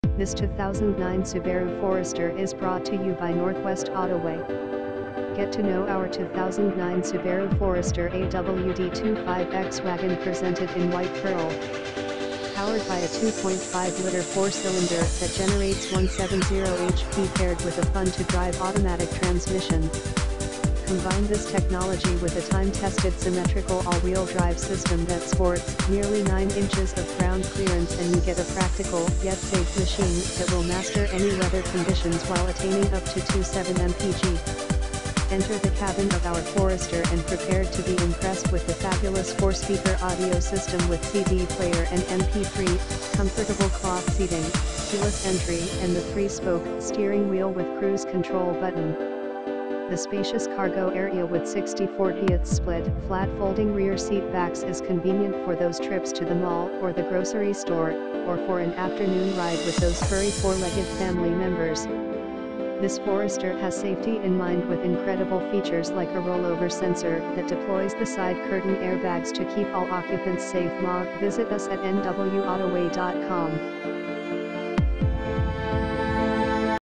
This 2009 Subaru Forester is brought to you by Northwest Autoway. Get to know our 2009 Subaru Forester AWD25X wagon presented in white pearl. Powered by a 2.5-liter four-cylinder that generates 170 HP paired with a fun-to-drive automatic transmission. Combine this technology with a time-tested symmetrical all-wheel drive system that sports nearly 9 inches of ground clearance, and you get a practical, yet safe machine that will master any weather conditions while attaining up to 2.7 mpg. Enter the cabin of our Forester and prepare to be impressed with the fabulous 4-speaker audio system with CD player and MP3, comfortable cloth seating, keyless entry, and the 3-spoke steering wheel with cruise control button. The spacious cargo area with 60/40 split, flat folding rear seat backs is convenient for those trips to the mall or the grocery store, or for an afternoon ride with those furry 4-legged family members. This Forester has safety in mind with incredible features like a rollover sensor that deploys the side curtain airbags to keep all occupants safe. Visit us at nwautoway.com.